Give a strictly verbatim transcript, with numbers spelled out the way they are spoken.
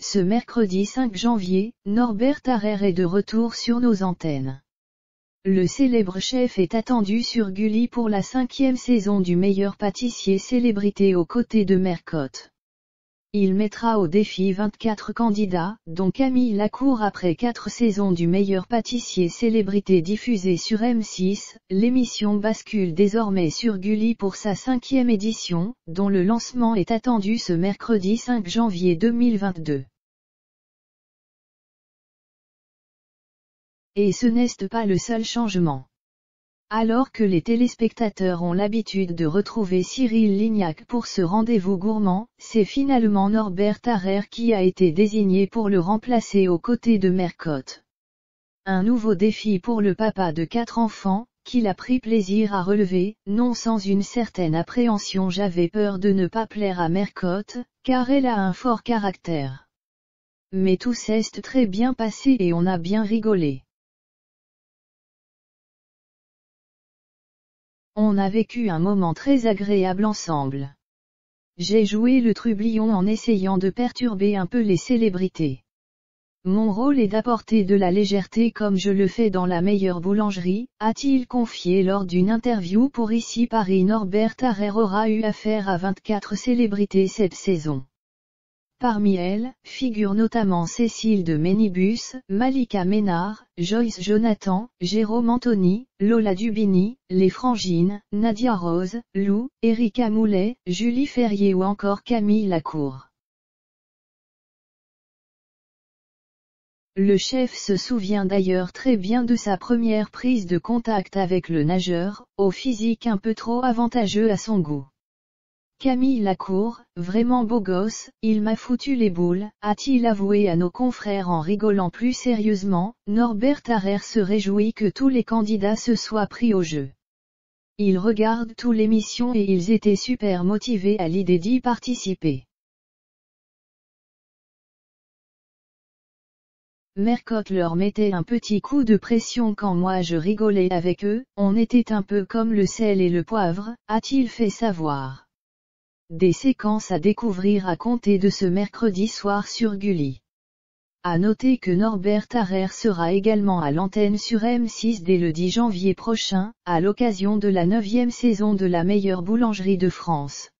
Ce mercredi cinq janvier, Norbert Harrer est de retour sur nos antennes. Le célèbre chef est attendu sur Gulli pour la cinquième saison du meilleur pâtissier célébrité aux côtés de Mercotte. Il mettra au défi vingt-quatre candidats, dont Camille Lacour après quatre saisons du meilleur pâtissier célébrité diffusée sur M six, l'émission bascule désormais sur Gulli pour sa cinquième édition, dont le lancement est attendu ce mercredi cinq janvier deux mille vingt-deux. Et ce n'est pas le seul changement. Alors que les téléspectateurs ont l'habitude de retrouver Cyril Lignac pour ce rendez-vous gourmand, c'est finalement Norbert Harrer qui a été désigné pour le remplacer aux côtés de Mercotte. Un nouveau défi pour le papa de quatre enfants, qu'il a pris plaisir à relever, non sans une certaine appréhension. J'avais peur de ne pas plaire à Mercotte, car elle a un fort caractère. Mais tout s'est très bien passé et on a bien rigolé. On a vécu un moment très agréable ensemble. J'ai joué le trublion en essayant de perturber un peu les célébrités. Mon rôle est d'apporter de la légèreté comme je le fais dans La meilleure boulangerie, a-t-il confié lors d'une interview pour Ici Paris. Norbert Harrer aura eu affaire à vingt-quatre célébrités cette saison. Parmi elles, figurent notamment Cécile de Ménibus, Malika Ménard, Joyce Jonathan, Jérôme Anthony, Lola Dubini, Les Frangines, Nadia Rose, Lou, Erika Moulet, Julie Ferrier ou encore Camille Lacour. Le chef se souvient d'ailleurs très bien de sa première prise de contact avec le nageur, au physique un peu trop avantageux à son goût. Camille Lacour, vraiment beau gosse, il m'a foutu les boules, a-t-il avoué à nos confrères en rigolant. Plus sérieusement, Norbert Harrer se réjouit que tous les candidats se soient pris au jeu. Ils regardent toute l'émission et ils étaient super motivés à l'idée d'y participer. Mercotte leur mettait un petit coup de pression quand moi je rigolais avec eux, on était un peu comme le sel et le poivre, a-t-il fait savoir. Des séquences à découvrir à compter de ce mercredi soir sur Gulli. À noter que Norbert Harrer sera également à l'antenne sur M six dès le dix janvier prochain, à l'occasion de la neuvième saison de La meilleure boulangerie de France.